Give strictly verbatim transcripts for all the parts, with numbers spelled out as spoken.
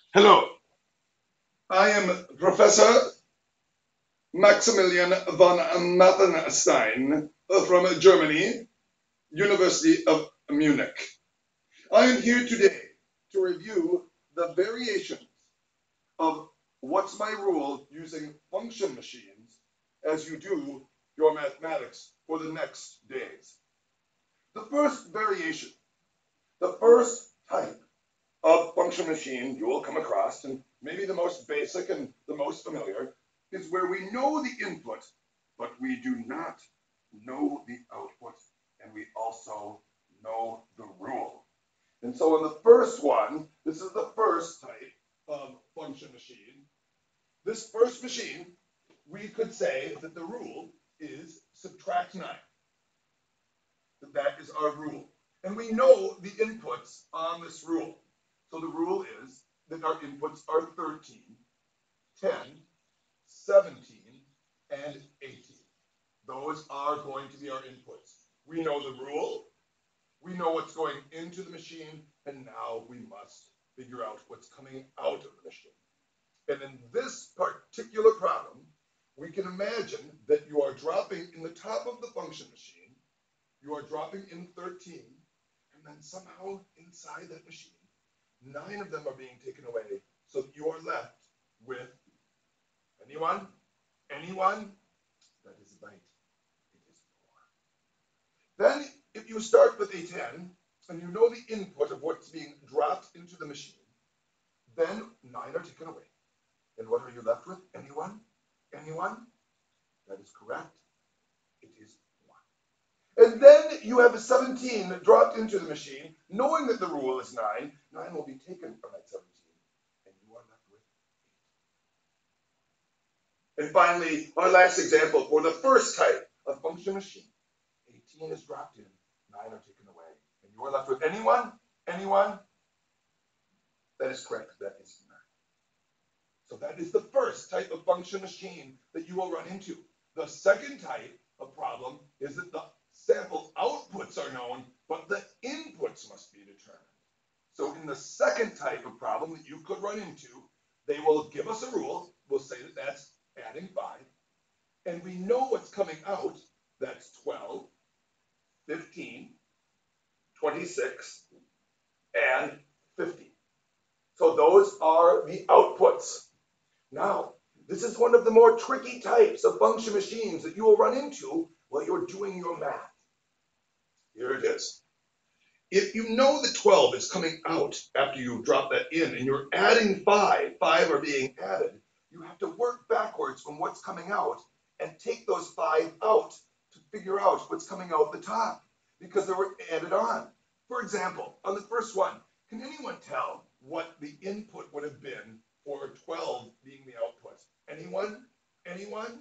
Hello, I am Professor Maximilian von Mathenstein from Germany, University of Munich. I am here today to review the variations of What's My Rule using function machines as you do your mathematics for the next days. The first variation, the first type of function machine you will come across, and maybe the most basic and the most familiar, is where we know the input, but we do not know the output, and we also know the rule. And so in the first one, this is the first type of function machine. This first machine, we could say that the rule is subtract nine. That that is our rule. And we know the inputs on this rule. So the rule is that our inputs are thirteen, ten, seventeen, and eighteen. Those are going to be our inputs. We know the rule, we know what's going into the machine, and now we must figure out what's coming out of the machine. And in this particular problem, we can imagine that you are dropping in the top of the function machine, you are dropping in thirteen, and then somehow inside that machine, nine of them are being taken away, so that you are left with anyone? Anyone? That is right. It is four. Then, if you start with a ten, and you know the input of what's being dropped into the machine, then nine are taken away. And what are you left with? Anyone? Anyone? That is correct. It is one. And then you have a seventeen dropped into the machine, knowing that the rule is nine. nine will be taken from that seventeen, and you are left with eight. And finally, our last example for the first type of function machine. eighteen is dropped in, nine are taken away, and you are left with anyone? Anyone? That is correct. That is nine. So that is the first type of function machine that you will run into. The second type of problem is that the sample outputs are known, but the inputs must be determined. So in the second type of problem that you could run into, they will give us a rule. We'll say that that's adding five. And we know what's coming out. That's twelve, fifteen, twenty-six, and fifty. So those are the outputs. Now, this is one of the more tricky types of function machines that you will run into while you're doing your math. Here it is. If you know that twelve is coming out after you drop that in and you're adding five, five are being added, you have to work backwards from what's coming out and take those five out to figure out what's coming out the top because they were added on. For example, on the first one, can anyone tell what the input would have been for twelve being the output? Anyone? Anyone?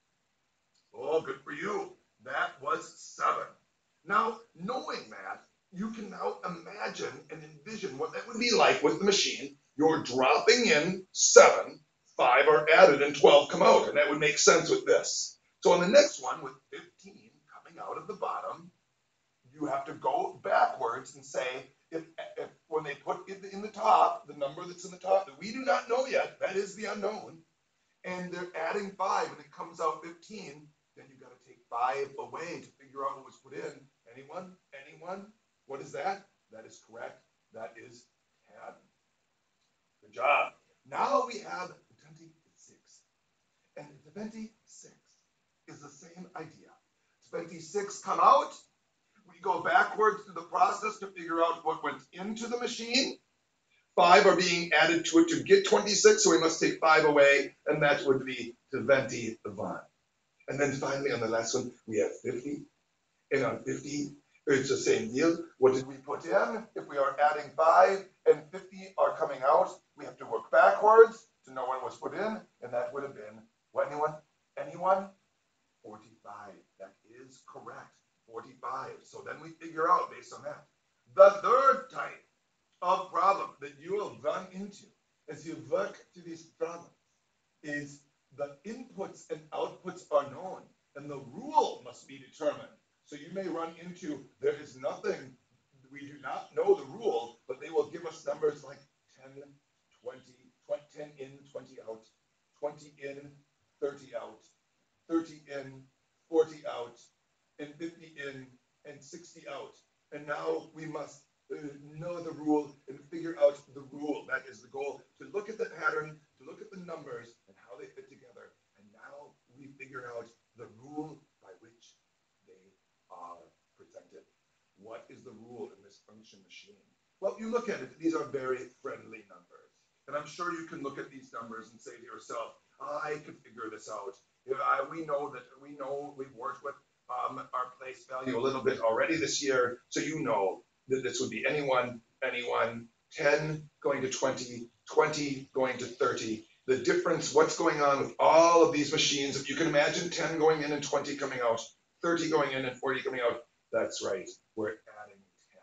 Oh, good for you. That was seven. Now, knowing that, you can now imagine and envision what that would be like with the machine. You're dropping in seven, five are added, and twelve come out, and that would make sense with this. So on the next one, with fifteen coming out of the bottom, you have to go backwards and say, if, if when they put it in the top, the number that's in the top that we do not know yet, that is the unknown, and they're adding five and it comes out fifteen, then you got to take five away to figure out what was put in. Anyone? Anyone? What is that? That is correct. That is ten. Good job. Now we have twenty-six. And twenty-six is the same idea. twenty-six come out. We go backwards through the process to figure out what went into the machine. Five are being added to it to get twenty-six, so we must take five away, and that would be twenty-one. And then finally on the last one, we have fifty. And on fifty, it's the same deal. What did we put in? If we are adding five and fifty are coming out, we have to work backwards to know what was put in, and that would have been, what, anyone? Anyone? forty-five. That is correct. forty-five. So then we figure out based on that. The third type of problem that you will run into as you work through these problems is the inputs and outputs are known, and the rule must be determined. So you may run into, there is nothing, we do not know the rule, but they will give us numbers like ten, twenty, twenty, ten in, twenty out, twenty in, thirty out, thirty in, forty out, and fifty in, and sixty out. And now we must uh, know the rule and figure out the rule. That is the goal, to look at the pattern, to look at the numbers and how they fit together. And now we figure out the rule by which they are presented. What is the rule in this function machine? Well, you look at it, these are very friendly numbers. And I'm sure you can look at these numbers and say to yourself, I can figure this out. You know, I, we know that, we know we've worked with um, our place value a little bit already this year, so you know that this would be anyone, anyone, ten going to twenty, twenty going to thirty. The difference, what's going on with all of these machines, if you can imagine ten going in and twenty coming out, thirty going in and forty coming out, that's right, we're adding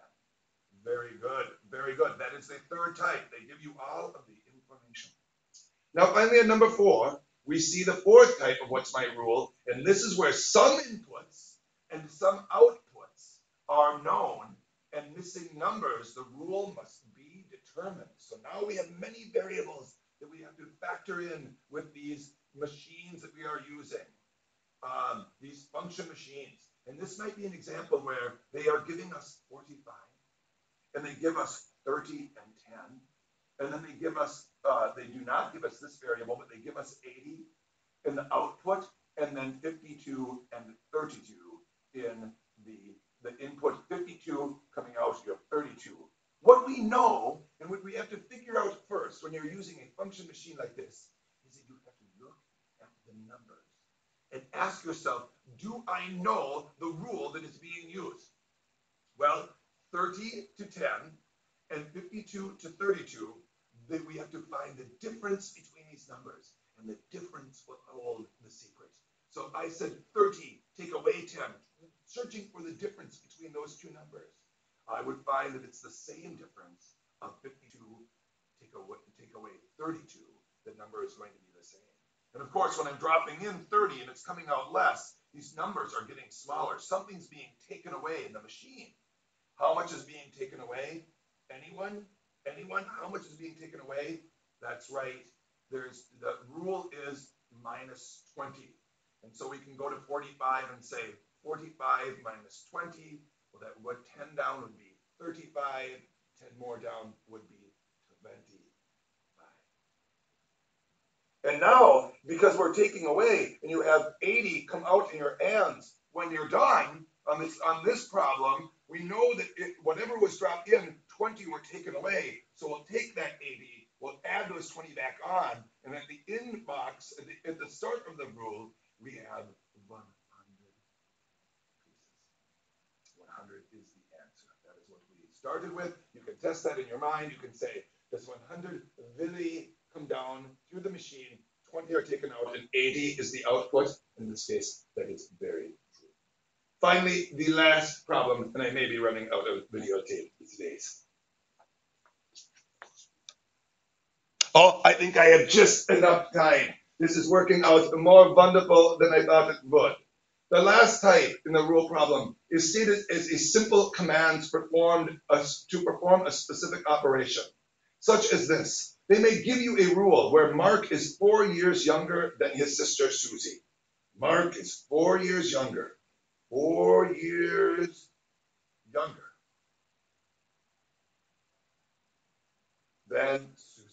ten. Very good, very good. That is the third type. They give you all of the information. Now finally at number four, we see the fourth type of what's my rule, and this is where some inputs and some outputs are known, and missing numbers, the rule must be determined. So now we have many variables that we have to factor in with these machines that we are using, um, these function machines. And this might be an example where they are giving us forty-five, and they give us thirty and ten, and then they give us, uh, they do not give us this variable, but they give us eighty in the output, and then fifty-two and thirty-two in the, the input, fifty-two coming out, you have thirty-two. What we know, and what we have to figure out first when you're using a function machine like this, is that you have to look at the numbers and ask yourself, do I know the rule that is being used? Well, thirty to ten and fifty-two to thirty-two, then we have to find the difference between these numbers, and the difference will hold the secret. So I said thirty, take away ten, searching for the difference between those two numbers. I would find that it's the same difference of fifty-two, take away, take away thirty-two, the number is going to be the same. And of course, when I'm dropping in thirty and it's coming out less, these numbers are getting smaller. Something's being taken away in the machine. How much is being taken away? Anyone? Anyone? How much is being taken away? That's right. There's, the rule is minus twenty. And so we can go to forty-five and say forty-five minus twenty. Well, that would ten down would be thirty-five. ten more down would be twenty-five. And now, because we're taking away, and you have eighty come out in your hands when you're done on this on this problem, we know that it, whatever was dropped in, twenty were taken away. So we'll take that eighty, we'll add those twenty back on, and at the in box, at the, at the start of the rule, we have one hundred pieces. one hundred is the answer. That is what we started with. You can test that in your mind. You can say, does one hundred really come down through the machine? twenty are taken out, and eighty is the output. In this case, that is very true. Finally, the last problem, and I may be running out of videotape these days. Oh, I think I have just enough time. This is working out more wonderful than I thought it would. The last type in the rule problem is stated as a simple command performed as, to perform a specific operation, such as this. They may give you a rule where Mark is four years younger than his sister Susie. Mark is four years younger. Four years younger than Susie.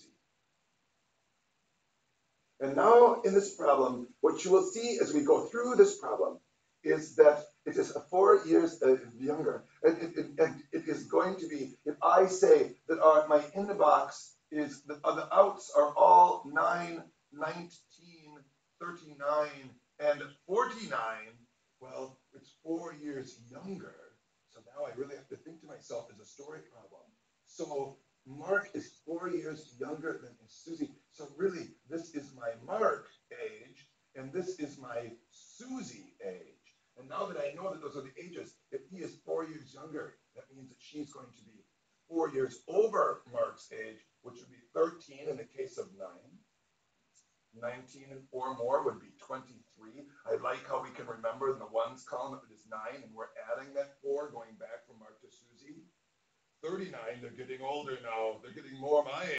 And now in this problem, what you will see as we go through this problem is that it is four years uh, younger. And it, it, and it is going to be, if I say that our, my in the box is, the, uh, the outs are all nine, nineteen, thirty-nine, and forty-nine, well, it's four years younger. So now I really have to think to myself as a story problem. So Mark is four years younger than Susie. So really, this is my Mark age, and this is my Susie age. And now that I know that those are the ages, if he is four years younger, that means that she's going to be four years over Mark's age, which would be thirteen in the case of nine. nineteen and four more would be twenty-three. I like how we can remember in the ones column if it is nine, and we're adding that four going back from Mark to Susie. thirty-nine, they're getting older now. They're getting more my